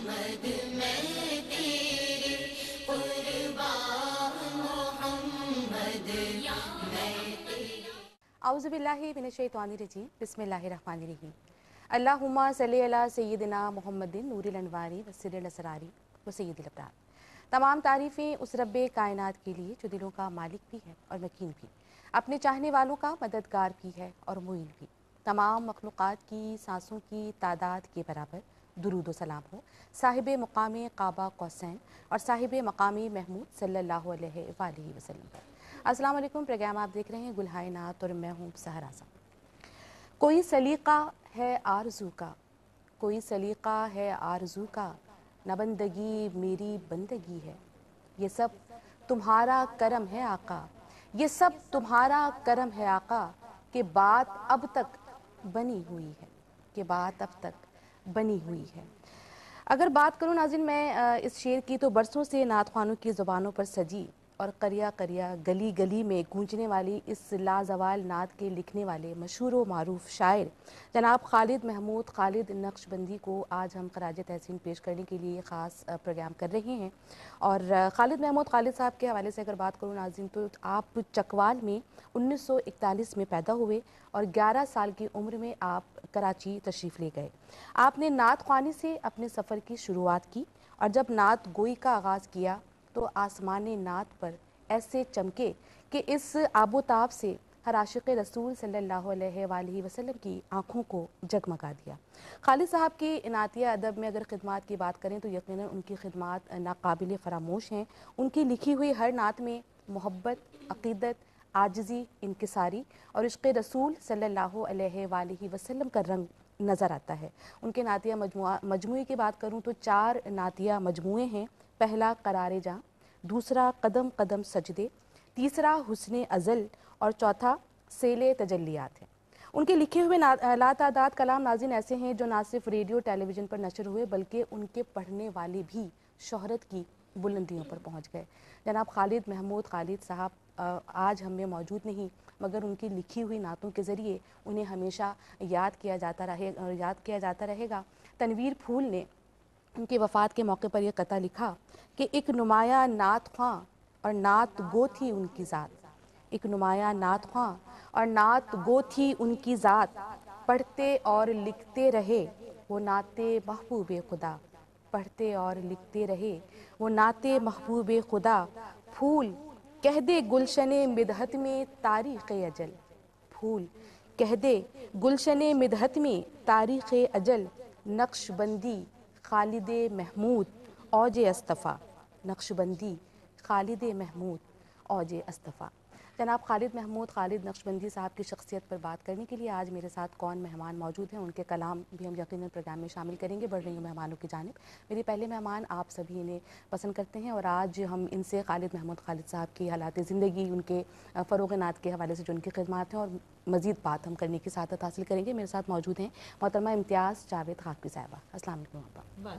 मोहम्मद मैं तेरे कुर्बान मोहम्मद मैं तेरे। औज़ुबिल्लाहि मिनश्शैतानिर्रजीम बिस्मिल्लाहिर्रहमानिर्रहीम। अल्लाहुम्मा सल्लि अला सय्यिदिना मुहम्मदिन नूरिल अनवारी व सिर्रिल असरारी व सय्यिदिल अबरार। तमाम तारीफ़ें उस रब्बे कायनात के लिए जो दिलों का मालिक भी है और मकीन भी, अपने चाहने वालों का मददगार भी है और मुईन भी। तमाम मखलूक़ात की सांसों की तादाद के बराबर दुरूद व सलाम हो साहिबे मुकामे काबा कौसैन और साहिबे मकामे महमूद सल्लल्लाहु अलैहि वसल्लम पर। अस्सलाम वालेकुम। प्रोग्राम आप देख रहे हैं गुलहाए नात और मैं हूँ सहरा आज़म। कोई सलीका है आरज़ू का, कोई सलीका है आरज़ू का, न बंदगी मेरी बंदगी है। ये सब तुम्हारा करम है आका, ये सब तुम्हारा करम है आका, कि बात अब तक बनी हुई है, कि बात अब तक बनी हुई है। अगर बात करूं नाज़रीन मैं इस शेर की, तो बरसों से नात ख़्वानों की ज़ुबानों पर सजी और करिया करिया गली गली में गूंजने वाली इस लाजवाल नात के लिखने वाले मशहूर व मारूफ शायर जनाब खालिद महमूद खालिद नक्शबंदी को आज हम खराज तहसीन पेश करने के लिए ख़ास प्रोग्राम कर रहे हैं। और खालिद महमूद खालिद साहब के हवाले से अगर बात करूँ नाज़रीन, तो आप चकवाल में 1941 में पैदा हुए और 11 साल की उम्र में आप कराची तशरीफ़ ले गए। आपने नात ख़्वानी से अपने सफ़र की शुरुआत की और जब नात गोई का आगाज़ किया तो आसमान नात पर ऐसे चमके कि इस आबोताब से हर आशिक़ रसूल सल्लल्लाहु अलैहि वसल्लम की आँखों को जगमगा दिया। खालिद साहब की नातिया अदब में अगर ख़िदमात की बात करें तो यकीनन उनकी ख़िदमात नाकाबिल फ़रामोश हैं। उनकी लिखी हुई हर नात में मोहब्बत, अक़ीदत, आजिज़ी, इनकिसारी और इश्क़ रसूल सल्लल्लाहु अलैहि वसल्लम का रंग नज़र आता है। उनके नातिया मजमूए की बात करूँ तो 4 नातिया मजमूए हैं। पहला करारे जां, दूसरा कदम कदम सजदे, तीसरा हुस्ने अज़ल और चौथा सेले तजल्लियात है। उनके लिखे हुए लातादाद कलाम नाज़रीन ऐसे हैं जो ना सिर्फ रेडियो टेलीविज़न पर नशर हुए बल्कि उनके पढ़ने वाले भी शोहरत की बुलंदियों पर पहुंच गए। जनाब खालिद महमूद खालिद साहब आज हम में मौजूद नहीं, मगर उनकी लिखी हुई नातों के ज़रिए उन्हें हमेशा याद किया जाता रहेगा। तनवीर फूल ने उनकी वफ़ात के मौके पर यह कता लिखा कि एक नुमाया नात ख़्वां और नात गो थी उनकी ज़ात, एक नुमाया नात ख़्वां और नात गो थी उनकी ज़ात, पढ़ते और लिखते रहे वो नाते महबूबे खुदा, पढ़ते और लिखते रहे वो नाते महबूबे खुदा। फूल कह दे गुलशने मिदहत में तारीख़ अजल, फूल कह दे गुलशने मिदहत में तारीख़ अजल, नक्शबंदी खालिद महमूद औजे अस्तफ़ा, नक्शबंदी खालिद महमूद औजे अस्तफ़ा। जनाब खालिद महमूद खालिद नक्शबंदी साहब की शख्सियत पर बात करने के लिए आज मेरे साथ कौन मेहमान मौजूद हैं, उनके कलाम भी हम यकीनन प्रोग्राम में शामिल करेंगे। बढ़ रही हूँ मेहमानों की जानिब। मेरे पहले मेहमान आप सभी इन्हें पसंद करते हैं और आज हम इनसे खालिद महमूद खालिद साहब की हालात ज़िंदगी, उनके फ़रोग़ नात के हवाले से जो उनकी खिदमात हैं और मज़ीद बात हम करने की सादत हासिल करेंगे। मेरे साथ मौजूद हैं मोहतरमा इम्तियाज़ जावेद खाकी साहिबा। अस्सलाम वालेकुम।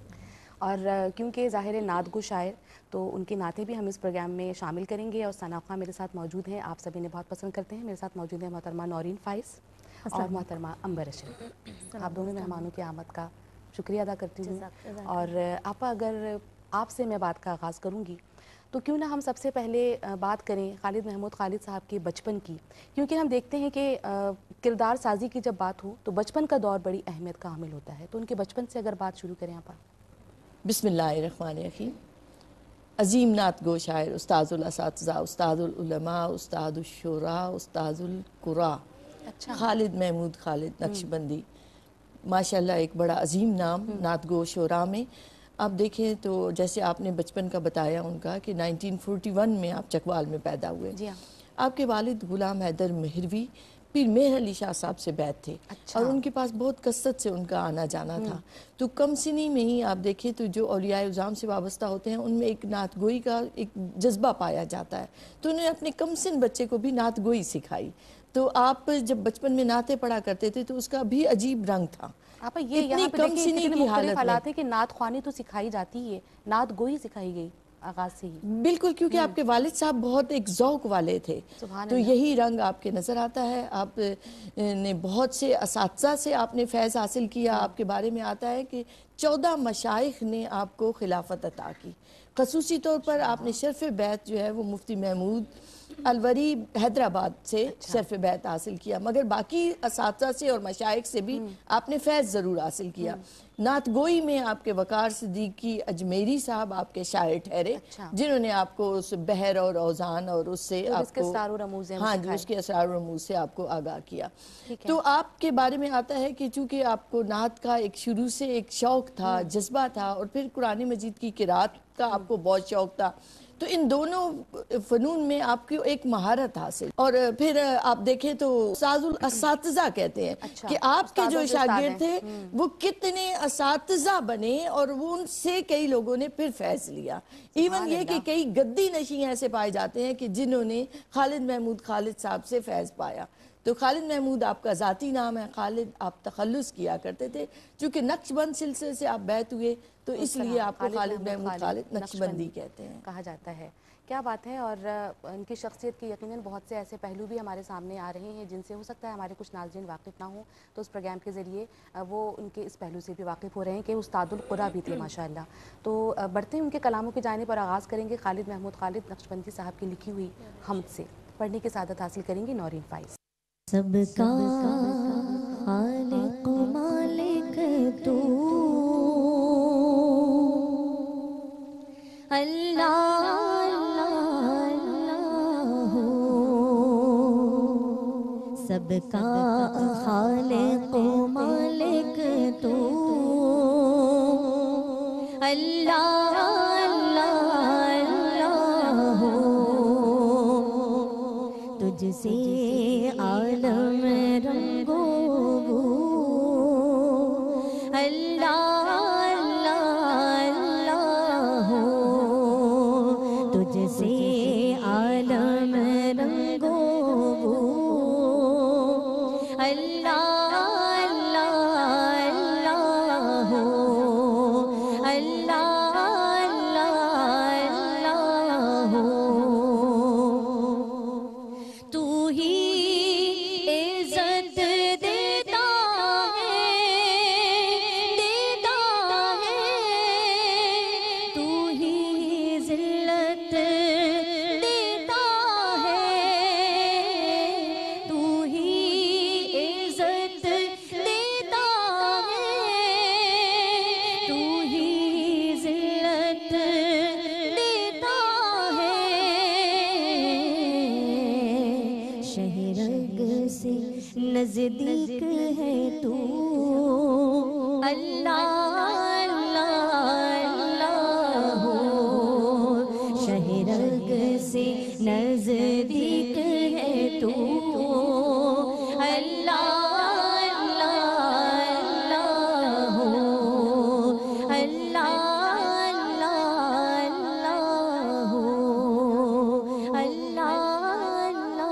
और क्योंकि ज़ाहिर है नात गो शायर, तो उनकी नातें भी हम इस प्रोग्राम में शामिल करेंगे। और सनाफ़ा मेरे साथ मौजूद हैं, आप सभी ने बहुत पसंद करते हैं। मेरे साथ मौजूद हैं मोहतरमा नौरीन फ़ाइज़ और मोहतरमा अंबर रशीद। आप दोनों मेहमानों की आमद का शुक्रिया अदा करती हूँ। और आपा, अगर आपसे मैं बात का आगाज़ करूँगी तो क्यों ना हम सबसे पहले बात करें खालिद महमूद खालिद साहब के बचपन की, क्योंकि हम देखते हैं कि किरदार साजी की जब बात हो तो बचपन का दौर बड़ी अहमियत का हामिल होता है। तो उनके बचपन से अगर बात शुरू करें आपा। बिस्मिल्लाहिर्रहमानिर्रहीम। अज़ीम नात गो शायर, उस्ताजुल असातिज़ा, उस्तादुल उलमा, उस्तादुल शुरा, उस्तादुल कुरा, अच्छा। खालिद महमूद खालिद नक्शबंदी, माशाल्लाह एक बड़ा अजीम नाम नात गो शोरा में। आप देखें तो जैसे आपने बचपन का बताया उनका कि 1941 में आप चकवाल में पैदा हुए। जी हाँ। आपके वालिद गुलाम हैदर मेहरवी पीर मेहर अली शाह साहब से बैत थे। अच्छा। और उनके पास बहुत कसरत से उनका आना जाना था। तो कम सिनी में ही आप देखें तो जो औलियाए उज़ाम से वाबस्ता होते हैं उनमें एक नात गोई का एक जज्बा पाया जाता है। तो उन्होंने अपने कम सिन बच्चे को भी नात गोई सिखाई। तो आप जब बचपन में नाते पढ़ा करते थे तो उसका भी अजीब रंग था। आप ये इतनी यहाँ पे कम देखिए सिनी कितने की मुख्तलिफ हालत में हालात है कि नात ख़्वानी तो सिखाई जाती है, नात गोई सिखाई गई। آغاز سے ہی؟ بالکل، کیونکہ آپ کے والد صاحب بہت ایک ذوق والے تھے، سبحان تو اللہ۔ یہی رنگ آپ کے نظر آتا ہے۔ آپ نے بہت سے اساتذہ سے آپ نے فیض حاصل کیا۔ آپ کے بارے میں آتا ہے کہ 14 مشائخ نے آپ کو خلافت عطا کی۔ خصوصی طور پر آپ نے شرف بیعت جو ہے وہ مفتی محمود الوری حیدرآباد سے شرف بیعت حاصل کیا، مگر باقی اساتذہ سے اور مشائخ سے بھی آپ نے فیض ضرور حاصل کیا۔ نعت گوئی میں آپ کے وقار صدیقی اجمیری صاحب آپ کے شاعر ٹھہرے، جنہوں نے آپ کو اس بحر اور اوزان اور اس سے آپ کو اسرار و رموز ہیں، ہاں جی، اس کے اسرار و رموز سے آپ کو آگاہ کیا۔ تو آپ کے بارے میں آتا ہے کہ چونکہ آپ کو نعت کا ایک شروع سے ایک شوق تھا، جذبہ تھا، اور پھر قرآن مجید کی قرات کا آپ کو بہت شوق تھا، تو ان دونوں فنون میں آپ کی ایک مہارت حاصل، اور پھر آپ دیکھیں تو استاذ الاساتذہ کہتے ہیں کہ آپ کے جو شاگرد تھے وہ کتنے اساتذہ بنے، اور وہ ان سے کئی لوگوں نے پھر فیض لیا۔ ایون یہ کہ کئی گدی نشین ایسے پائے جاتے ہیں کہ جنہوں نے خالد محمود خالد صاحب سے فیض پایا۔ تو خالد محمود آپ کا ذاتی نام ہے، خالد آپ تخلص کیا کرتے تھے، چونکہ نقشبند سلسلے سے آپ بیعت ہوئے تو اس لیے آپ کو خالد محمود خالد نقشبندی کہتے ہیں، کہا جاتا ہے۔ کیا بات ہے، اور ان کی شخصیت کے یقیناً بہت سے ایسے پہلو بھی ہمارے سامنے آ رہے ہیں جن سے ہو سکتا ہے ہمارے کچھ ناظرین واقف نہ ہوں، تو اس پروگرام کے ذریعے وہ ان کے اس پہلو سے بھی واقف ہو رہے ہیں کہ استاد القرا بھی تھے ماشاءاللہ۔ تو بڑھتے ہیں ان کے کلاموں کی جانب اور آغاز کریں گے خالد محمود خالد نقشبندی صاحب کی لکھی ہوئی حمد سے۔ پڑھنے کی سعادت حاصل کریں گے نورین فائز۔ سب کا خالق مالک تو اللہ اللہ ہو، سب کا خالق مالک تو اللہ اللہ ہو، تجھ سے عالم رنگو بو اللہ اللہ ہو، تجھ سے عالم رنگو بو اللہ اللہ ہو، اللہ اللہ ہو، تو ہی عزت دیتا ہے تو ہی ذلت دیتا ہے، تو ہی عزت دیتا ہے، تو ہی ذلت دیتا ہے، شہرگ سے نزدیک ہے تو اللہ اللہ ہو، شہرگ سے نزدیک ہے تو اللہ اللہ ہو، اللہ اللہ ہو، اللہ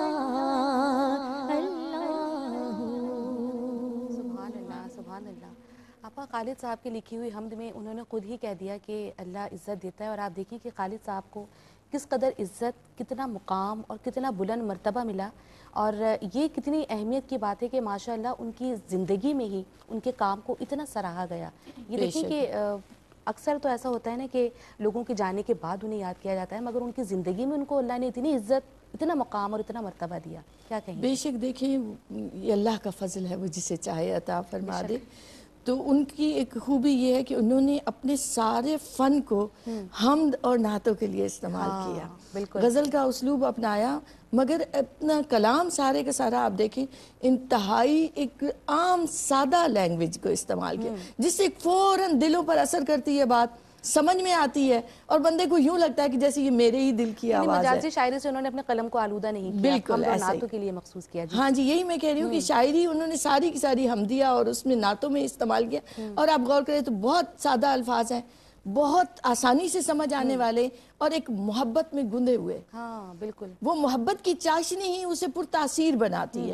سبحان اللہ سبحان اللہ۔ آپا خالد صاحب کی لکھی ہوئی حمد میں انہوں نے خود ہی کہہ دیا کہ اللہ عزت دیتا ہے، اور آپ دیکھیں کہ خالد صاحب کو کس قدر عزت، کتنا مقام اور کتنا بلند مرتبہ ملا، اور یہ کتنی اہمیت کی بات ہے کہ ماشاءاللہ ان کی زندگی میں ہی ان کے کام کو اتنا سراہا گیا۔ یہ دیکھیں کہ اکثر تو ایسا ہوتا ہے نا کہ لوگوں کے جانے کے بعد انہیں یاد کیا جاتا ہے، مگر ان کی زندگی میں ان کو اللہ نے اتنی عزت، اتنا مقام اور اتنا مرتبہ دیا۔ کیا کہیں؟ بے شک دیکھیں یہ اللہ کا فضل ہے، وہ جسے چاہے عطا فرما دے۔ تو ان کی ایک خوبی یہ ہے کہ انہوں نے اپنے سارے فن کو حمد اور نعتوں کے لیے استعمال کیا، غزل کا اسلوب اپنایا، مگر اپنا کلام سارے کا سارا آپ دیکھیں انتہائی ایک عام سادہ لینگویج کو استعمال کیا، جس سے فوراً دلوں پر اثر کرتی ہے، بات سمجھ میں آتی ہے، اور بندے کو یوں لگتا ہے کہ جیسے یہ میرے ہی دل کی آواز ہے۔ مجازی شاعری سے انہوں نے اپنے قلم کو آلودہ نہیں کیا، بالکل ایسا ہی، نعتوں کے لیے مخصوص کیا۔ ہاں جی، یہی میں کہہ رہی ہوں کہ شاعری انہوں نے ساری کی ساری حمدیہ اور اس میں نعتوں میں استعمال کیا، اور آپ غور کریں تو بہت سادہ الفاظ ہیں، بہت آسانی سے سمجھ آنے والے، اور ایک محبت میں گندے ہوئے۔ ہاں بالکل، وہ محبت کی چاشنی ہی اسے پرتاثیر بناتی ہے۔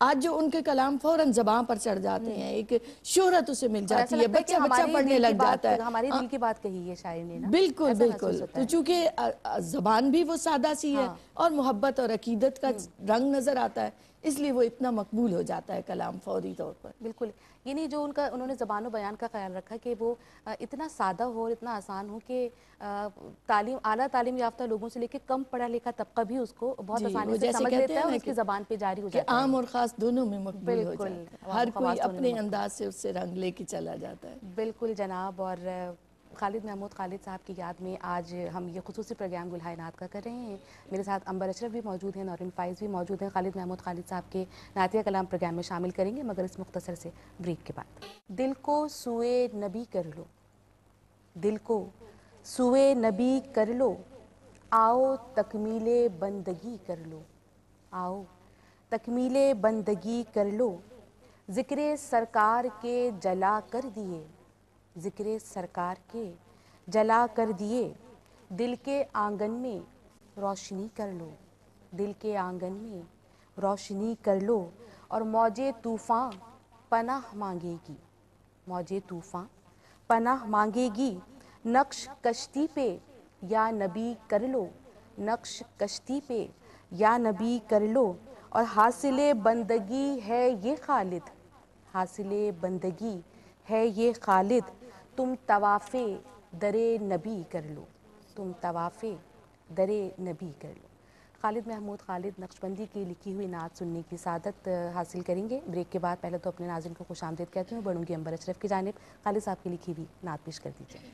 آج جو ان کے کلام فوراً زبان پر چڑھ جاتے ہیں، ایک شہرت اسے مل جاتی ہے، بچہ پڑھنے لگ جاتا ہے. ہماری دل کی بات کہی ہے شاعر نے نا. بالکل بالکل. تو چونکہ زبان بھی وہ سادہ سی ہے اور محبت اور عقیدت کا رنگ نظر آتا ہے، اس لیے وہ اتنا مقبول ہو جاتا ہے کلام فوری طور پر. بالکل. یعنی جو انہوں نے زبان و بیان کا خیال رکھا کہ وہ اتنا سادہ ہو اور اتنا آسان ہو کہ اعلیٰ تعلیم یافتہ لوگوں سے لے کے کم پڑھا لکھا طبقہ بھی اس کو بہت آسانی سے سمجھ لیتا ہے اور اس کی زبان پہ جاری ہو جاتا ہے. عام اور خاص دونوں میں مقبول ہو جاتا ہے، ہر کوئی اپنے انداز سے اس سے رنگ لے کے چلا جاتا ہے. بالکل جناب. اور خالد محمود خالد صاحب کی یاد میں آج ہم یہ خصوصی پروگرام گلہائے نعت کا کر رہے ہیں. میرے ساتھ عنبر اشرف بھی موجود ہیں، نورین فائز بھی موجود ہیں. خالد محمود خالد صاحب کے نعتیہ کلام پروگرام میں شامل کریں گے مگر اس مختصر سے بریک کے بعد. دل کو سوئے نبی کر لو، دل کو سوئے نبی کر لو، آؤ تکمیل بندگی کر لو، آؤ تکمیل بندگی کر لو. ذکر سرکار کے جلا کر دیے، ذکر سرکار کے جلا کر دیے. دل کے آنگن میں روشنی کر لو، دل کے آنگن میں روشنی کر لو. اور موج طوفاں پناہ مانگے گی، موج طوفاں پناہ مانگے گی. نقش کشتی پہ یا نبی کر لو، نقش کشتی پہ یا نبی کر لو. اور حاصل بندگی ہے یہ خالد، حاصل بندگی ہے یہ خالد. تم طواف در نبی کر لو، تم طواف در نبی کر لو. خالد محمود خالد نقشبندی کی لکھی ہوئی نعت سننے کی سعادت حاصل کریں گے بریک کے بعد. پہلے تو اپنے ناظرین کو خوش آمدید کہتی ہوں، بڑھوں گی عنبر اشرف کی جانب. خالد صاحب کی لکھی ہوئی نعت پیش کر دیجیے.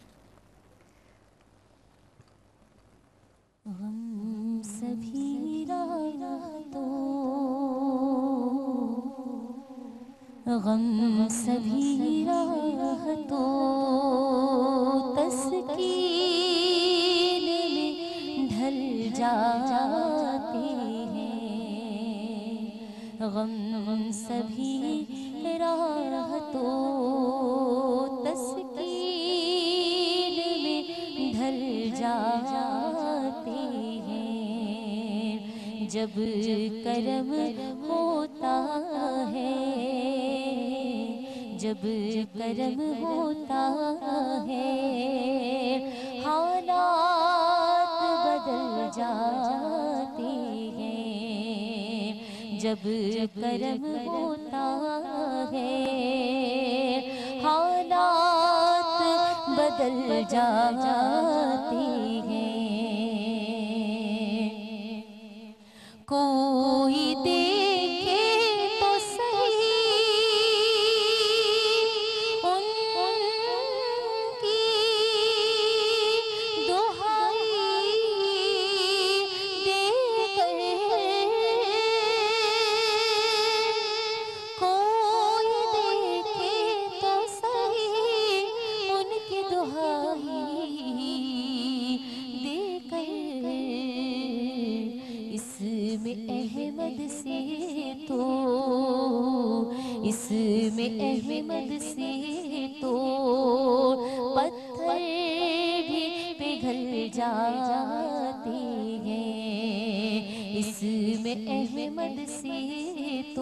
غم سبھی راتوں، غم سبھی راحتوں، تسکین میں ڈھل جاتے ہیں. غم سبھی راحتوں، تسکین میں ڈھل جاتے ہیں. جب کرم ہوتا ہے، جب کرم ہوتا ہے، حالات بدل جاتے ہیں. جب کرم ہوتا ہے، حالات بدل جاتے ہیں. کوئی دیکھے تو صحیح ان کی دہائی دے کر، کوئی دیکھے تو صحیح ان کی دہائی دے کر. اس میں احمد سے تو، اس میں احمد سے تو پتھر بھی پگھل جاتے ہیں. اس میں احمد سے تو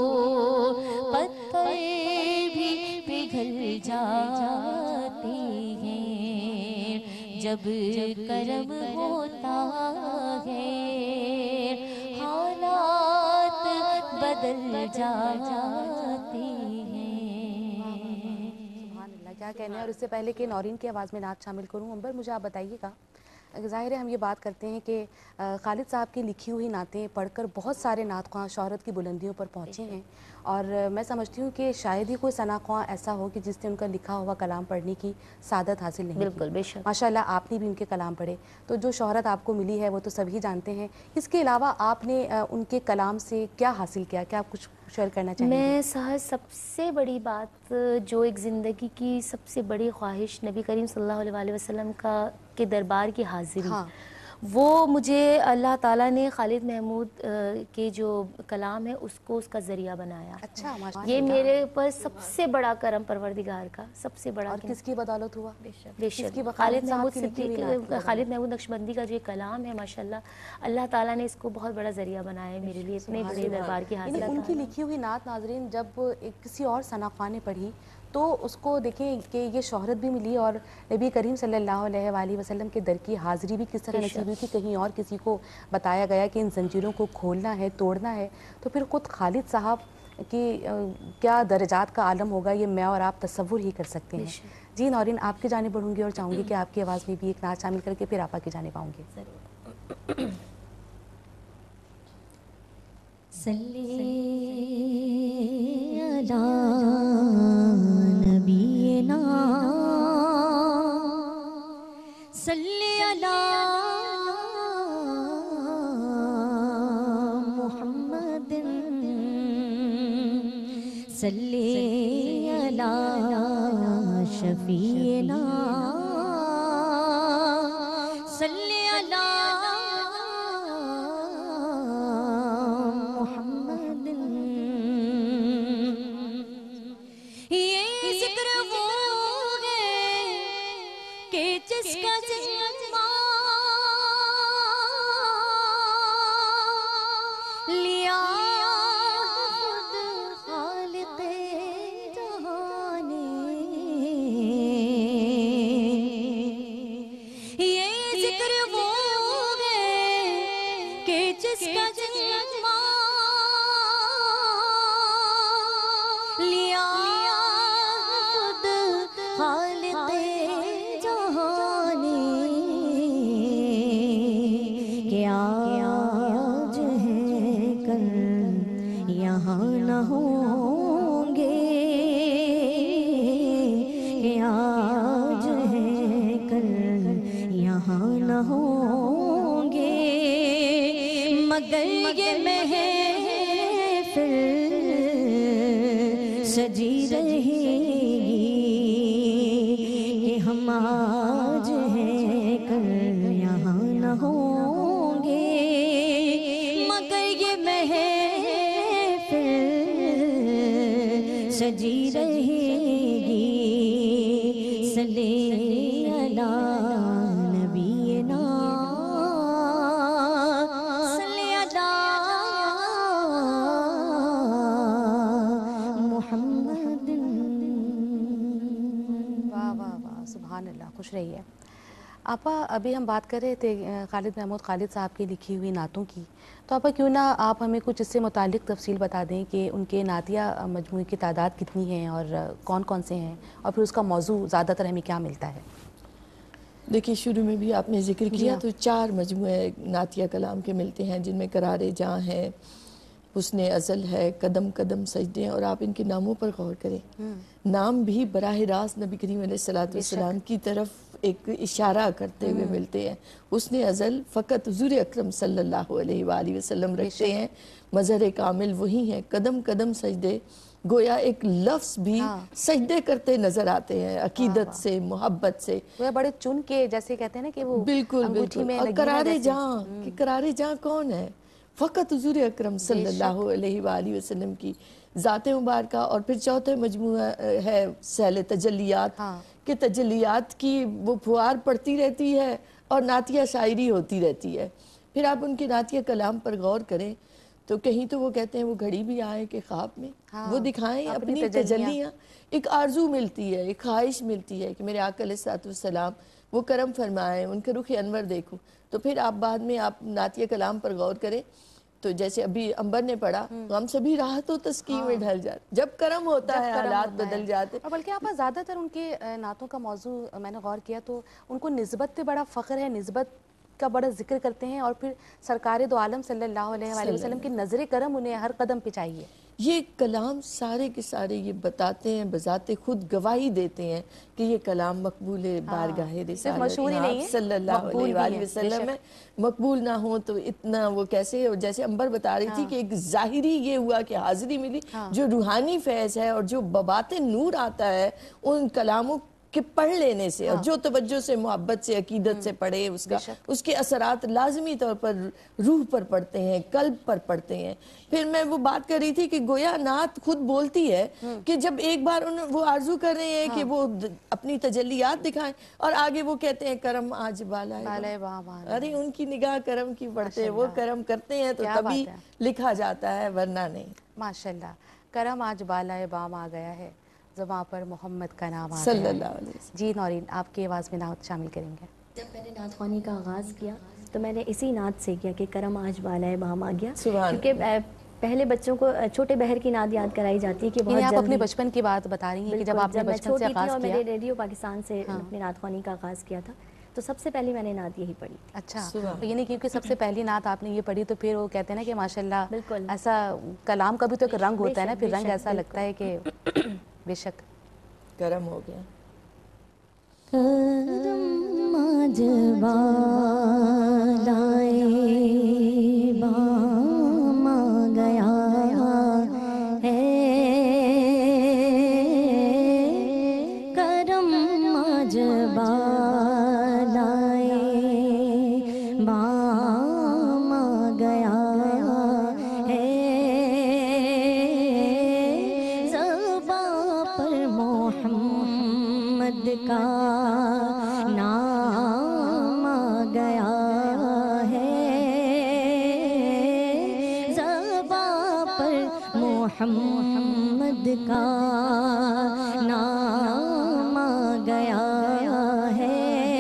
پتھر بھی پگھل جاتے ہیں. جب کرم ہوتا ہے، حالات بدل جاتے ہیں. سبحان اللہ، کیا کہنا ہے. اور اس سے پہلے کہ نورین کی آواز میں نعت شامل کروں، عنبر مجھے آپ بتائیے گا، ظاہر ہے ہم یہ بات کرتے ہیں کہ خالد صاحب کی لکھی ہوئی نعتیں پڑھ کر بہت سارے نعت خواں شہرت کی بلندیوں پر پہنچے ہیں، اور میں سمجھتی ہوں کہ شاید ہی کوئی ثنا خواں ایسا ہو کہ جس نے ان کا لکھا ہوا کلام پڑھنے کی سعادت حاصل نہیں کی. بالکل بے شک. ماشاء اللہ آپ نے بھی ان کے کلام پڑھے، تو جو شہرت آپ کو ملی ہے وہ تو سبھی جانتے ہیں. اس کے علاوہ آپ نے ان کے کلام سے کیا حاصل کیا؟ کیا آپ کچھ شیئر کرنا چاہیں گے؟ میں سب سے بڑی بات جو ایک زندگی کی سب سے بڑی خواہش نبی کریم صلی اللہ علیہ وسلم کے دربار کی حاضری، وہ مجھے اللہ تعالیٰ نے خالد محمود کے جو کلام ہے اس کو اس کا ذریعہ بنایا. اچھا یہ میرے اوپر سب سے بڑا کرم پروردگار کا سب سے بڑا. اور کس کی بدولت ہوا؟ بے شک خالد محمود صدیق خالد محمود نقشبندی کا جو یہ کلام ہے ماشاءاللہ اللہ تعالیٰ نے اس کو بہت بڑا ذریعہ بنایا ہے میرے لیے اتنے بڑے دربار کی حاضر. ان کی لکھی ہوئی نعت ناظرین جب کسی اور ثنا خواہ نے پڑھی تو اس کو دیکھیں کہ یہ شہرت بھی ملی اور نبی کریم صلی اللہ علیہ وآلہ وسلم کے در کی حاضری بھی کس طرح نصیب ہوئی کہ کہیں اور کسی کو بتایا گیا کہ ان زنجیروں کو کھولنا ہے توڑنا ہے. تو پھر خود خالد صاحب کی کیا درجات کا عالم ہوگا یہ میں اور آپ تصور ہی کر سکتے ہیں. جی نورین آپ کی جانب بڑھوں گی اور چاہوں گی کہ آپ کی آواز میں بھی ایک نعت شامل کر کے پھر آپا کی جانب آؤں گی. صلی علی نبینا صلی علی محمد صلی علی شفیعنا صلی علی محمد. یہ ذکر وہ ہے کہ جس کا ذمہ لیا خود خالق جہان نے. یہ ذکر وہ ہے کہ جس کا ذمہ لیا خود خالق جہان نے. کہ آج ہے کل یہاں نہ ہوں گے. کہ آج ہے کل یہاں نہ ہوں گے مگر یہ محفل سجی رہے گی. کہ ہم آج ہیں کل یہاں نہ ہوں گے مگر یہ محفل سجی رہے گی. صلی علی نبینا صلی علی محمد. واہ واہ واہ سبحان اللہ. خوش رہیے. آپا ابھی ہم بات کر رہے تھے خالد محمود خالد صاحب کی لکھی ہوئی نعتوں کی تو آپا کیوں نہ آپ ہمیں کچھ اس سے متعلق تفصیل بتا دیں کہ ان کے نعتیہ مجموعے کی تعداد کتنی ہیں اور کون کون سے ہیں اور پھر اس کا موضوع زیادہ تر ہمیں کیا ملتا ہے. دیکھیے شروع میں بھی آپ نے ذکر کیا تو 4 مجموعے نعتیہ کلام کے ملتے ہیں جن میں قرار جاں ہے حسن ازل ہے قدم قدم سجدے ہیں. اور آپ ان کے ناموں پر غور کریں نام بھی براہ راست نبی کریم علیہ السلام کی طرف ایک اشارہ کرتے ہوئے ملتے ہیں. حسن ازل فقط حضور اکرم صلی اللہ علیہ وآلہ وسلم رکھتے ہیں. مظہر کامل وہی ہیں. قدم قدم سجدے گویا ایک لفظ بھی سجدے کرتے نظر آتے ہیں عقیدت سے محبت سے. وہ بڑے چن کے جیسے کہتے ہیں نا کہ وہ بالکل بالکل. اور قرار جاں کہ قرار جاں کون ہے فقط حضور اکرم صلی اللہ علیہ وآلہ وسلم کی ذات مبارکہ. اور پھر چوتھے مجموعہ ہے سہل تجلیات کہ تجلیات کی وہ پھوار پڑتی رہتی ہے اور نعتیہ شاعری ہوتی رہتی ہے. پھر آپ ان کے نعتیہ کلام پر غور کریں تو کہیں تو وہ کہتے ہیں وہ گھڑی بھی آئے کہ خواب میں وہ دکھائیں اپنی تجلیاں. ایک آرزو ملتی ہے ایک خواہش ملتی ہے کہ میرے آقا علیہ السلام وہ کرم فرمائیں ان کے رخ انور دیکھوں. تو پھر آپ بعد میں آپ نعتیہ کلام پر غور کریں تو جیسے ابھی امبر نے پڑھا ہم سبھی راحت و تسکین میں ڈھل جاتے جب کرم ہوتا ہے حالات بدل جاتے. اور بلکہ آپ زیادہ تر ان کے نعتوں کا موضوع میں نے غور کیا تو ان کو نسبت پہ بڑا فخر ہے نسبت کا بڑا ذکر کرتے ہیں اور پھر سرکار دو عالم صلی اللہ علیہ وآلہ وسلم کی نظر کرم انہیں ہر قدم پہ چاہیے. یہ کلام سارے کے سارے یہ بتاتے ہیں بذات خود گواہی دیتے ہیں کہ یہ کلام مقبول بارگاہ رسالت صلی اللہ علیہ وآلہ وسلم میں. مقبول نہ ہو تو اتنا وہ کیسے. جیسے امبر بتا رہی تھی کہ ایک ظاہری یہ ہوا کہ حاضری ملی جو روحانی فیض ہے اور جو ببات نور آتا ہے ان کلاموں کہ پڑھ لینے سے اور جو توجہ سے محبت سے عقیدت سے پڑھے اس کے اثرات لازمی طور پر روح پر پڑتے ہیں، قلب پر پڑتے ہیں۔ پھر میں وہ بات کر رہی تھی کہ گویا نعت خود بولتی ہے کہ جب ایک بار وہ آرزو کر رہے ہیں کہ وہ اپنی تجلیات دکھائیں اور آگے وہ کہتے ہیں کرم آج بالائے بام، ارے ان کی نگاہ کرم کی پڑتے ہیں، وہ کرم کرتے ہیں تو تبھی لکھا جاتا ہے ورنہ نہیں۔ ماشاءاللہ، کرم آج بالائے بام آ گیا ہے، زباں پر محمد کا نام آ صلی گیا اللہ ہے۔ علیہ وسلم۔ جی نورین، آپ کی آواز میں نعت شامل کریں گے۔ جب میں نے نعت خوانی کا آغاز کیا تو میں نے اسی نعت سے کیا کہ کرم آج بالائے بام آ گیا، سبحان کیونکہ پہلے بچوں کو چھوٹے بہر کی نعت یاد کرائی جاتی ہے کہ یعنی بہت آپ جلدی، اپنے بچپن کی بات بتا رہی ہیں کہ جب آپ نے میں بچپن سے چھوٹی تھی آغاز اور میں کیا؟ نے ریڈیو پاکستان سے اپنے نعت خوانی کا آغاز کیا تھا، تو سب سے پہلے میں نے نعت یہی پڑھی۔ اچھا، یعنی کیونکہ سب سے پہلی نعت آپ نے یہ پڑھی تو پھر وہ کہتے ہیں نا کہ ماشاءاللہ بالکل، ایسا کلام کا بھی تو ایک رنگ ہوتا ہے نا، بے پھر شک، رنگ ایسا بالکل۔ لگتا ہے کہ بے شک کرم ہو گیا۔ کرم آج بالائے بام آ گیا ہے، کرم آج بالائے بام آ گیا ہے، زباں پر محمد کا نام آ گیا ہے، زباں پر محمد کا نام آ گیا ہے،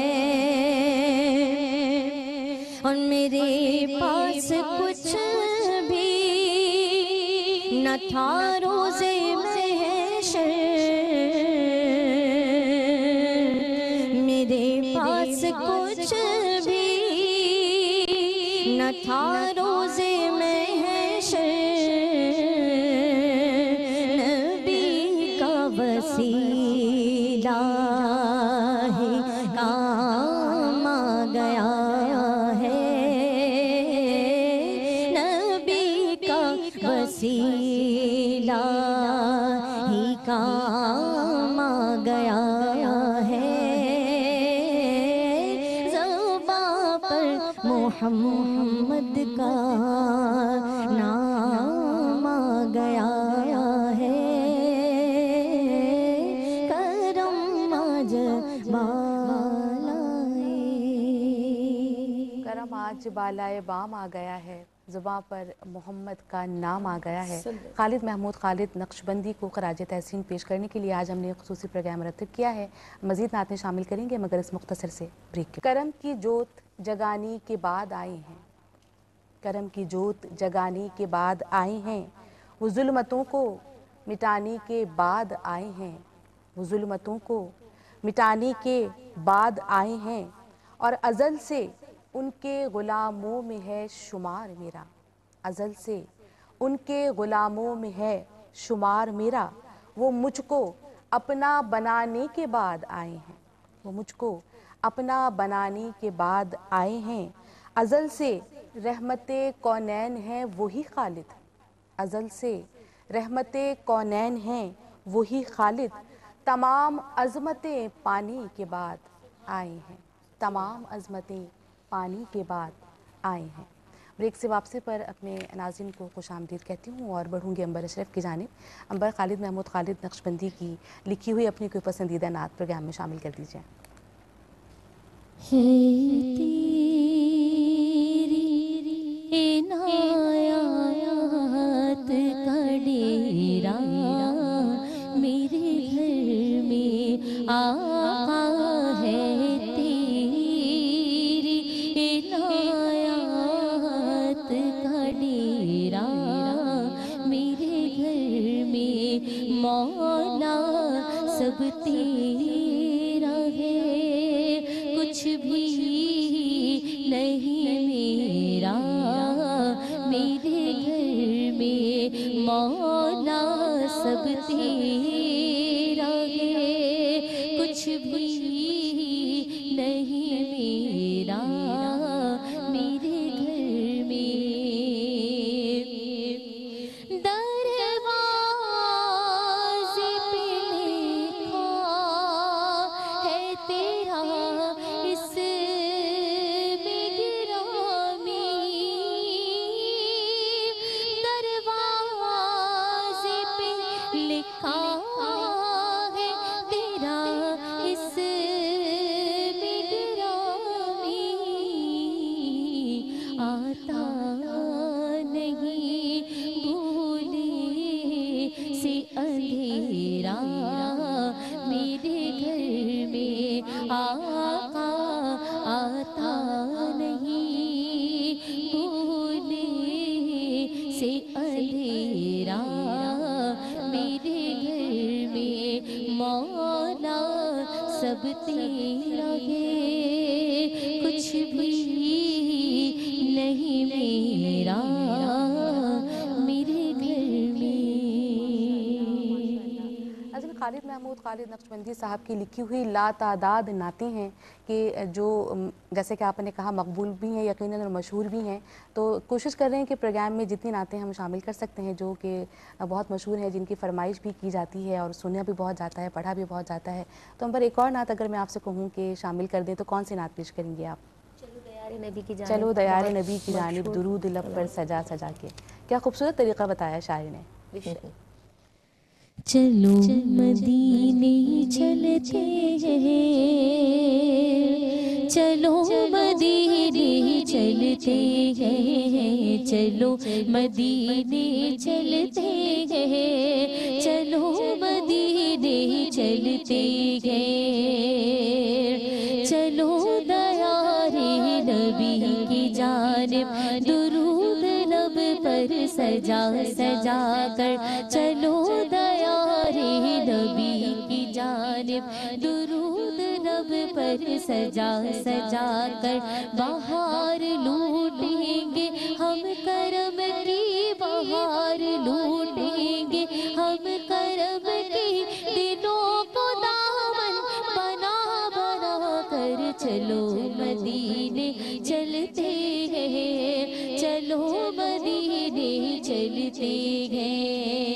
اور میرے پاس کچھ بھی نہ تھا روزے محشر، میرے پاس کچھ بھی نہ تھا روزے محشر، نبی کا وسیلہ ہی کام آ گیا ہے، نبی کا وسیلہ ہی کام آ گیا ہے، زباں پر محمد کا نام آ گیا ہے، کرم آج بالائے، کرم آج بالائے بام آ گیا ہے، زباں پر محمد کا نام آ گیا ہے۔ خالد محمود خالد نقشبندی کو خراج تحسین پیش کرنے کے لیے آج ہم نے خصوصی پروگرام مرتب کیا ہے، مزید نعتیں شامل کریں گے مگر اس مختصر سے بریک کے۔ کرم کی جوت جگانی کے بعد آئے ہیں، کرم کی جوت جگانی کے بعد آئے ہیں، وہ ظلمتوں کو مٹانے کے بعد آئے ہیں، وہ ظلمتوں کو مٹانے کے بعد آئے ہیں، اور ازل سے ان کے غلاموں میں ہے شمار میرا، ازل سے ان کے غلاموں میں ہے شمار میرا، وہ مجھ کو اپنا بنانے کے بعد آئے ہیں، وہ مجھ کو اپنا بنانے کے بعد آئے ہیں، ازل سے رحمت کونین ہیں وہی خالد، ازل سے رحمت کونین ہیں وہی خالد، تمام عظمتیں پانے کے بعد آئے ہیں، تمام عظمتیں پانے کے بعد آئے ہیں۔ بریک سے واپسی پر اپنے ناظرین کو خوش آمدید کہتی ہوں اور بڑھوں گی انبر اشرف کی جانب۔ انبر، خالد محمود خالد نقشبندی کی لکھی ہوئی اپنی کوئی پسندیدہ نعت پروگرام میں شامل کر دیجئے۔ تیری عنایات کا ڈیرا میرے گھر میں آقا ہے، تیری عنایات کا ڈیرا میرے گھر میں مولا سب تیرا ہے، کچھ بھی نہیں میرا میرے گھر میں مولا سب تیرا ہے، کچھ بھی نہیں میرا میرے گھر میں، دروازے پہ لکھا आका आता नहीं, भूले से अंधेरा मेरे घर में मौला सब तेरा है, कुछ भी नहीं मेरा मेरे घर में। अजल खालिद महमूद खालिद नक्शबंदी साहब की लिखी हुई लातादाद नातें हैं कि जो जैसे कि आपने कहा मकबूल भी हैं यकीनन और मशहूर भी हैं, तो कोशिश कर रहे हैं कि प्रोग्राम में जितनी नातें हम शामिल कर सकते हैं जो कि बहुत मशहूर हैं, जिनकी फरमाइश भी की जाती है और सुना भी बहुत जाता है, पढ़ा भी बहुत जाता है। तो हम पर एक और नात अगर मैं आपसे कहूँ कि शामिल कर दें तो कौन सी नात पेश करेंगे आप? चलो दयार नबी की जानिब दुरूद लब पर सजा सजा के। क्या खूबसूरत तरीका बताया शायर ने। चलो मदीने चलते हैं, चलो मदीने चलते हैं, चलो मदीने चलते हैं, चलो मदीने चलते हैं, चलो दयारे नबी की जानिब दुरूद लब पर सजा सजा कर, चलो दयारे नबी की जानिब दुरूद लब पर सजा सजा कर, बहार लूटेंगे हम करम की, बहार लूटेंगे हम करम की, दिलों को दामन बना बना कर, चलो मदीने चलते हैं, चलो मदीने चलते हैं,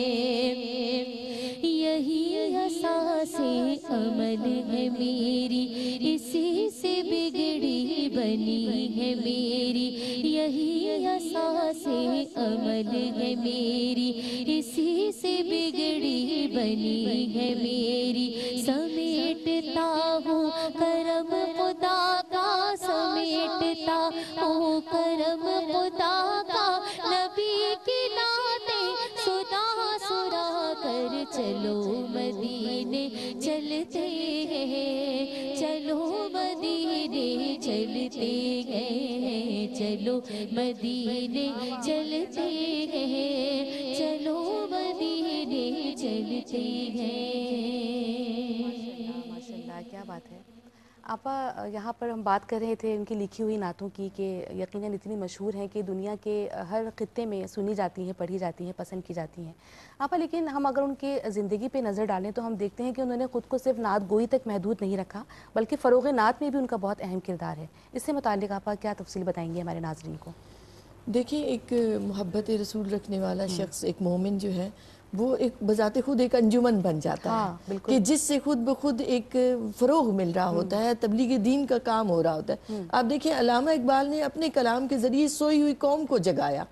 यही असासे अमल है मेरी, इसी से बिगड़ी बनी है मेरी, यही असासे अमल है मेरी, इसी से बिगड़ी बनी है मेरी, समेटता हूँ करम खुदा का, समेटता हूँ करम खुदा का, नबी की नातें सुना सुना कर, चलो मदीने चलते हैं, चलो मदीने चलते हैं, चलो मदीने चलते हैं, चलो मदीने चलते हैं। माशाल्लाह, क्या बात है। आपा, यहाँ पर हम बात कर रहे थे उनकी लिखी हुई नातों की कि यकीनन इतनी मशहूर हैं कि दुनिया के हर खित्ते में सुनी जाती हैं, पढ़ी जाती हैं, पसंद की जाती हैं। आपा, लेकिन हम अगर उनके ज़िंदगी पे नज़र डालें तो हम देखते हैं कि उन्होंने ख़ुद को सिर्फ नात गोई तक महदूद नहीं रखा, बल्कि फ़रोग़ नात में भी उनका बहुत अहम किरदार है। इससे मुताल्लिक़ आपा क्या तफसील बताएंगे हमारे नाज़रीन को? देखिए, एक मोहब्बत रसूल रखने वाला शख्स, एक मोमिन जो है, वो एक बजाते खुद एक अंजुमन बन जाता है कि जिससे खुद ब खुद एक फ़रोग़ मिल रहा होता है, तबलीग दीन का काम हो रहा होता है। आप देखिए, अल्लामा इकबाल ने अपने कलाम के ज़रिए सोई हुई कौम को जगाया,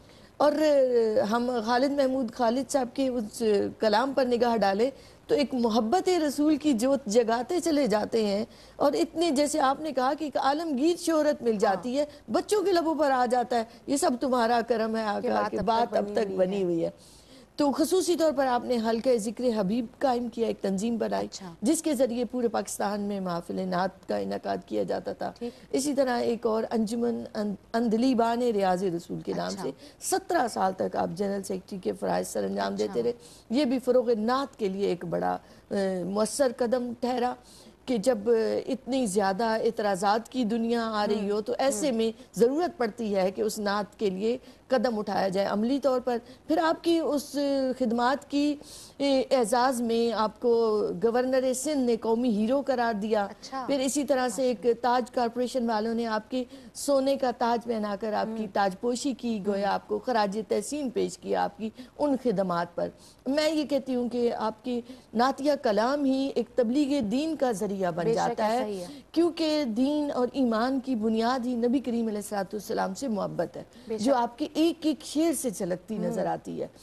और हम खालिद महमूद खालिद साहब के उस कलाम पर निगाह डालें तो एक मोहब्बत रसूल की जोत जगाते चले जाते हैं, और इतने, जैसे आपने कहा कि एक आलमगीर शोहरत मिल जाती है, बच्चों के लबों पर आ जाता है, ये सब तुम्हारा करम है आका, की बात अब तक बनी हुई है। तो खसूसी तौर पर आपने हल्का ज़िक्र हबीब कायम किया, एक तंजीम बनाई जिसके ज़रिए पूरे पाकिस्तान में महफिल नात का इनकाद किया जाता था। इसी तरह एक और अंजुमन अंदलीबान रियाज रसूल के नाम से 17 साल तक आप जनरल सेक्रेटरी के फ़राइज़ सर अंजाम देते रहे। ये भी फ़रोग़ नात के लिए एक बड़ा मुअस्सर कदम ठहरा कि जब इतनी ज़्यादा इतराज़ात की दुनिया आ रही हो तो ऐसे में ज़रूरत पड़ती है कि उस नात के लिए कदम उठाया जाए अमली तौर पर। फिर आपकी उस खिदमात की एजाज़ में आपको गवर्नर सिंध ने कौमी हीरो करार दिया। फिर इसी तरह से एक ताज कॉरपोरेशन वालों ने आपकी सोने का ताज पहनाकर आपकी ताजपोशी की, गोया आपको खराज तहसीन पेश किया आपकी उन खिदमात पर। मैं ये कहती हूँ कि आपकी नातिया कलाम ही एक तबलीग दीन का ज़रिया बन जाता है, क्योंकि दीन और ईमान की बुनियाद ही नबी करीम अलैहिस्सलाम से मोहब्बत है, जो आपके एक एक शेर से झलकती नजर आती है।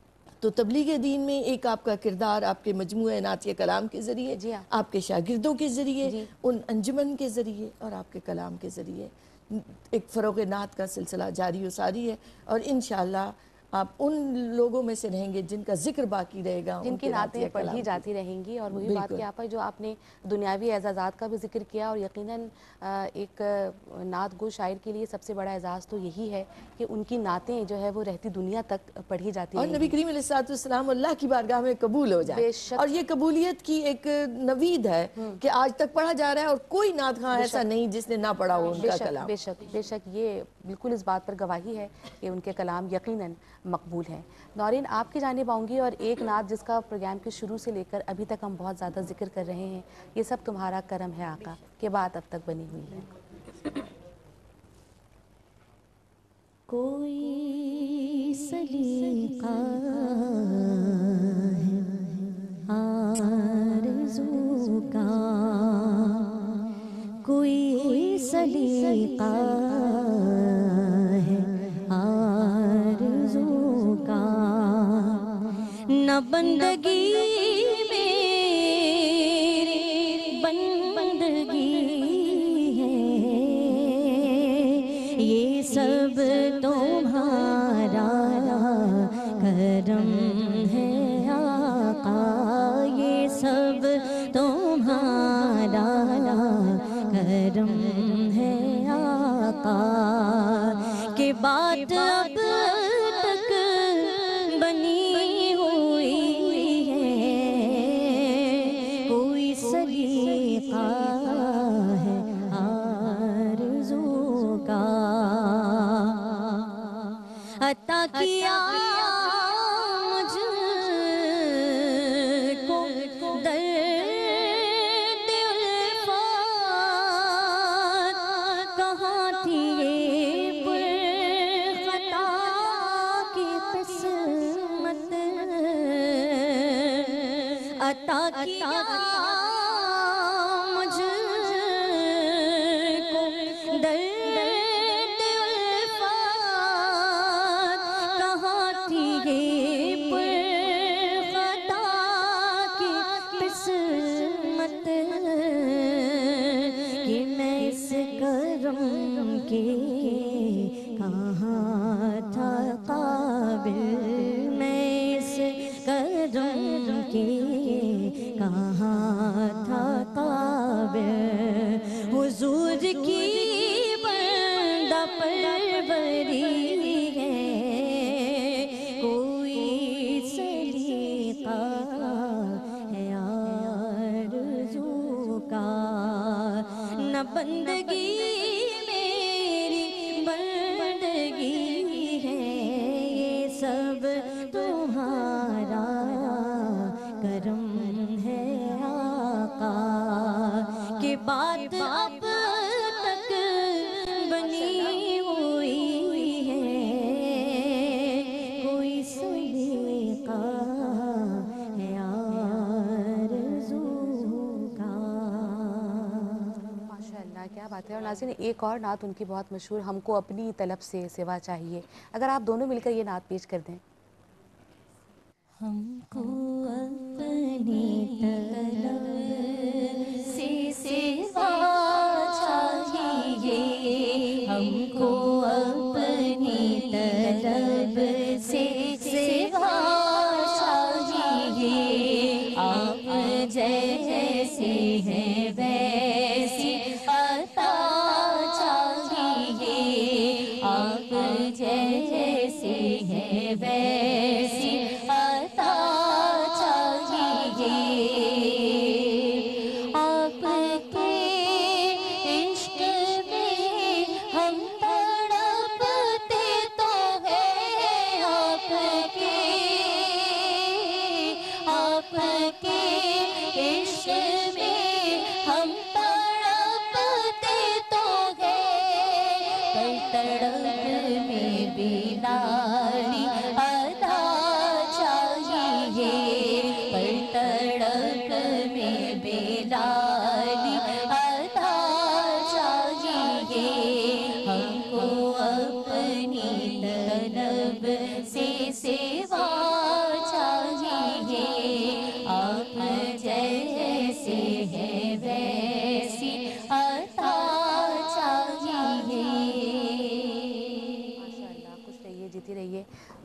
तो तबलीग दीन में एक आपका किरदार आपके मजमूए नातिया कलाम के ज़रिए, आपके शागिर्दों के ज़रिए, उन अंजुमन के ज़रिए और आपके कलाम के ज़रिए एक फ़रोग़ नात का सिलसिला जारी व सारी है। और इंशाअल्लाह آپ ان لوگوں میں سے رہیں گے جن کا ذکر باقی رہے گا، جن کی نعتیں پڑھی جاتی رہیں گی. اور وہی بات کہ آپا جو آپ نے دنیاوی اعزازات کا بھی ذکر کیا، اور یقیناً ایک نعت گو شاعر کے لیے سب سے بڑا اعزاز تو یہی ہے کہ ان کی نعتیں جو ہے وہ رہتی دنیا تک پڑھی جاتی اور رہیں نبی گی. کریم علیہ السلام اللہ کی بارگاہ میں قبول ہو جائے. بے شک. اور یہ قبولیت کی ایک نوید ہے کہ آج تک پڑھا جا رہا ہے، اور کوئی نعت خواں ایسا نہیں جس نے نہ پڑھا ہو ان کا کلام. بے شک بے شک، یہ بالکل اس بات پر گواہی ہے کہ ان کے کلام یقیناً مقبول ہیں. نورین، آپ کی جانب آؤں گی، اور ایک نعت جس کا پروگرام کے شروع سے لے کر ابھی تک ہم بہت زیادہ ذکر کر رہے ہیں، یہ سب تمہارا کرم ہے آقا، کہ بات اب تک بنی ہوئی ہے. کوئی سلیقہ ہے آرزو کا، کوئی سلیقہ ہے آرزو کا، نہ بندگی میری بندگی ہے، یہ سب تمہارا کرم ہے آقا، یہ سب تمہارا کرم ہے آقا، کہ بات اب تک بنی ہوئی ہے، کوئی سلیقہ ہے آرزو کا، عطا کیا مجھ کو درد الفات، کہاں تھی یہ پر خطا کی قسمت، عطا کیا مجھ کو درد الفات، کہاں تھی یہ پر خطا کی قسمت، کہ میں اس کرم کے کہاں تھا قابل، میں اس کرم کے کہاں تھا قابل، حضور کی بندہ پروری ہے، کوئی سلیقہ ہے آرزو کا، نہ بندگی میری بندگی ہے، یہ سب تمہارا کرم ہے آقا، کہ بات اب تک بنی ہوئی ہے، کوئی سلیقہ ہے آرزو کا. ماشاءاللہ، کیا بات ہے. اور ناظرین، ایک اور نعت ان کی بہت مشہور، ہم کو اپنی طلب سے سوا چاہیے، اگر آپ دونوں مل کر یہ نعت پیش کر دیں. ہم کو اپنی طلب سے سوا چاہیے، ہم کو اپنی طلب سے سوا چاہیے، آپ جیسے ہیں ویسی عطا چاہیے، آپ جیسے ہیں ویسی عطا چاہیے، آپ کے عشق میں ہم تڑپتے تو ہیں، آپ کے عشق میں ہم تڑپتے تو ہیں، پر تڑپ میں بھی لالی ادا چاہیے، پر تڑپ میں بھی لالی ادا چاہیے، ہم کو اپنی طلب سے سوا چاہیے، آپ جیسے ہیں ویسی عطا چاہیے. ماشاءاللہ، خوش رہیے، جیتی رہیے.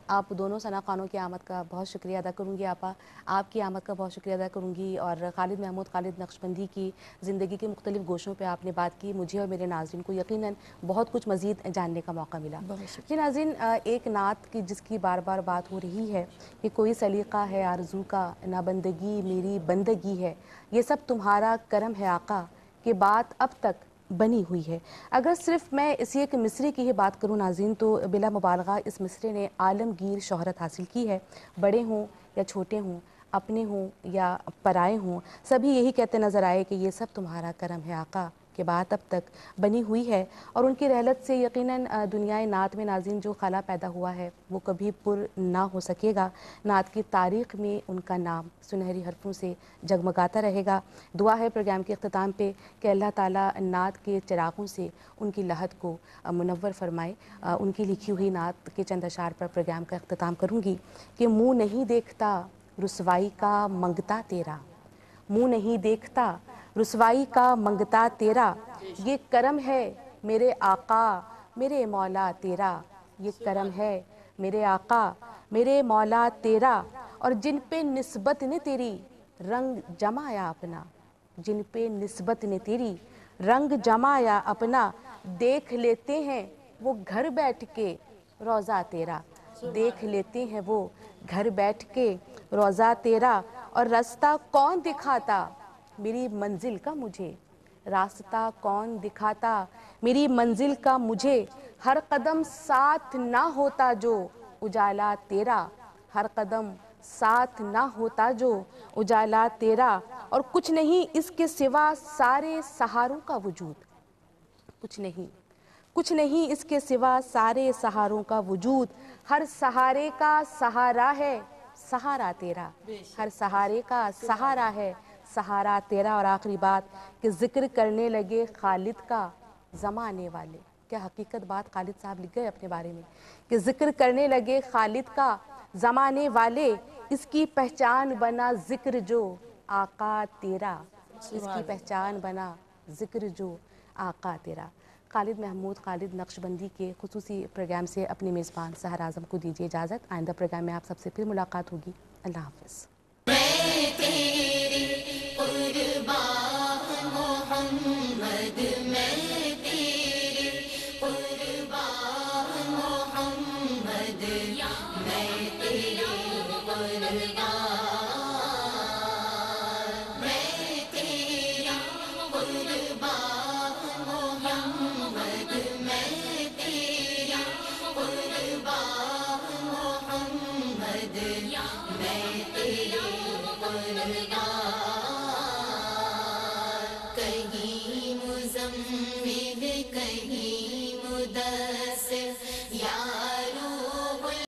آپ دونوں ثنا خانوں کی آمد کا بہت شکریہ ادا کروں گی آپا، آپ کی آمد کا بہت شکریہ ادا کروں گی، اور خالد محمود خالد نقشبندی کی زندگی کے مختلف گوشوں پہ آپ نے بات کی، مجھے اور میرے ناظرین کو یقیناً بہت کچھ مزید جاننے کا موقع ملا۔ جی ناظرین، ایک نعت کی جس کی بار بار بات ہو رہی ہے کہ کوئی سلیقہ ہے آرزو کا، نہ بندگی میری بندگی ہے، یہ سب تمہارا کرم ہے آقا، کہ بات اب تک بنی ہوئی ہے۔ اگر صرف میں اسی ایک مصرے کی ہی بات کروں ناظرین، تو بلا مبالغہ اس مصرے نے عالمگیر شہرت حاصل کی ہے۔ بڑے ہوں یا چھوٹے ہوں، اپنے ہوں یا پرائے ہوں، سبھی یہی کہتے نظر آئے کہ یہ سب تمہارا کرم ہے آقا، کہ بات اب تک بنی ہوئی ہے۔ اور ان کی رحلت سے یقیناً دنیائے نعت میں ناظرین جو خلا پیدا ہوا ہے وہ کبھی پر نہ ہو سکے گا۔ نعت کی تاریخ میں ان کا نام سنہری حرفوں سے جگمگاتا رہے گا۔ دعا ہے پروگرام کے اختتام پہ کہ اللہ تعالیٰ نعت کے چراغوں سے ان کی لہد کو منور فرمائے۔ ان کی لکھی ہوئی نعت کے چند اشعار پر پروگرام کا اختتام کروں گی کہ منہ نہیں دیکھتا رسوائی کا منگتا تیرا، منہ نہیں دیکھتا رسوائی کا منگتا تیرا، یہ کرم ہے میرے آقا میرے مولا تیرا، یہ کرم ہے میرے آقا میرے مولا تیرا، اور جن پہ نسبت نے تیری رنگ جمایا اپنا، جن پہ نسبت نے تیری رنگ جمایا اپنا، دیکھ لیتے ہیں وہ گھر بیٹھ کے روضہ تیرا، دیکھ لیتے ہیں وہ گھر بیٹھ کے روضہ تیرا، اور راستہ کون دکھاتا میری منزل کا مجھے، راستہ کون دکھاتا میری منزل کا مجھے، ہر قدم ساتھ نہ ہوتا جو اجالا تیرا، ہر قدم ساتھ نہ ہوتا جو اجالا تیرا، اور کچھ نہیں اس کے سوا سارے سہاروں کا وجود، کچھ نہیں اس کے سوا سارے سہاروں کا وجود، ہر سہارے کا سہارا ہے سہارا تیرا، ہر سہارے کا سہارا ہے سہارا تیرا۔ اور آخری بات کہ ذکر کرنے لگے خالد کا زمانے والے، کیا حقیقت بات خالد صاحب لکھ گئے اپنے بارے میں کہ ذکر کرنے لگے خالد کا زمانے والے، اس کی پہچان بنا ذکر جو آقا تیرا، اس کی پہچان بنا ذکر جو آقا تیرا۔ خالد محمود خالد نقشبندی کے خصوصی پروگرام سے اپنے میزبان سحر اعظم کو دیجیے اجازت۔ آئندہ پروگرام میں آپ سب سے پھر ملاقات ہوگی۔ اللہ حافظ۔ میں تیری قربان محمد، میں تیری قربان محمد، میں تیری قربان، میں تیری قربان محمد، میں تیری قربان محمد، میں تیری قربان۔